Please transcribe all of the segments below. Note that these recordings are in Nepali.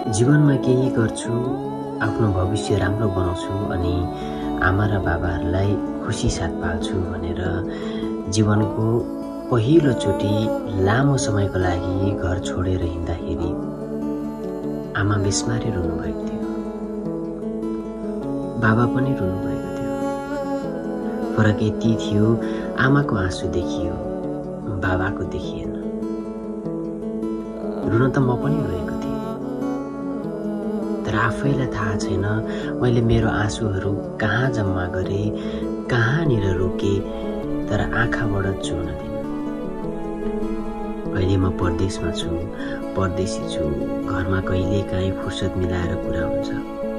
जीवनमा केही गर्छु, आफ्नो भविष्य राम्रो बनाउँछु अनि आमा र बाबाहरूलाई खुसी साथ पाल्छु भनेर जीवनको पहिलोचोटि लामो समयको लागि घर छोडेर हिँड्दाखेरि आमा बेस्मारी रुनुभएको थियो, बाबा पनि रुनुभएको थियो। फरक यति थियो, आमाको आँसु देखियो, बाबाको देखिएन। रुन त म पनि रोएको थिएँ, तर आफैलाई थाहा छैन मैले मेरो आँसुहरू कहाँ जम्मा गरेँ, कहाँनिर रोके, तर आँखाबाट चुहन दिएँ। अहिले म परदेशमा छु, परदेशी छु। घरमा कहिलेकाहीँ फुर्सद मिलाएर कुरा हुन्छ।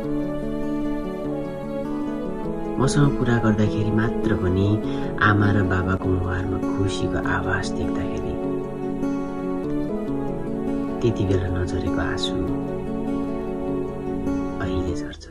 मसँग कुरा गर्दाखेरि मात्र पनि आमा र बाबाको मुहारमा खुसीको आभास देख्दाखेरि त्यति बेला नझरेको आँसु अहिले झर्छ।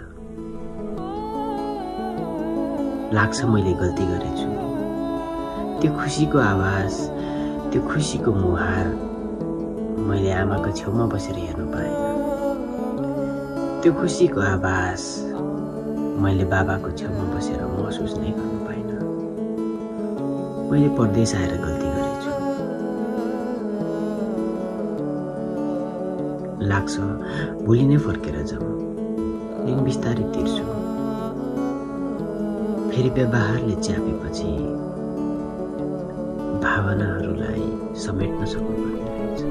लाग्छ मैले गल्ती गरेछु। त्यो खुसीको आवाज, त्यो खुसीको मुहार मैले आमाको छेउमा बसेर हेर्नु पाएन। त्यो खुसीको आवाज मैले बाबाको छेउमा बसेर महसुस नै गर्नु पाइन। मैले परदेश आएर गल्ती गरेछु। लाग्छ भोलि नै फर्केर जाउँ, ऋण बिस्तारै तिर्छु। फेरि व्यवहारले च्यापेपछि भावनाहरूलाई समेट्न सक्नुपर्ने रहेछ,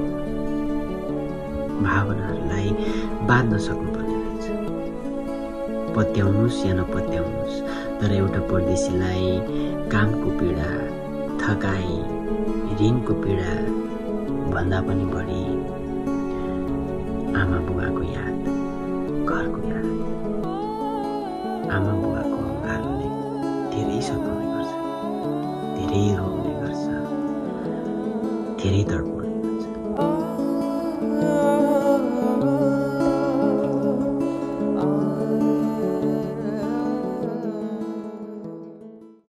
भावनाहरूलाई बाँध्न सक्नुपर्ने रहेछ। पत्याउनुस् या नपत्याउनुस्, तर एउटा परदेशीलाई कामको पीडा, थकाइ, ऋणको पीडा भन्दा पनि बढी आमा बुवाको याद, घरको याद, आमा बुवाको अँगालोले धेरै सताउने गर्छ, धेरै रोउने गर्छ, धेरै तडपाउने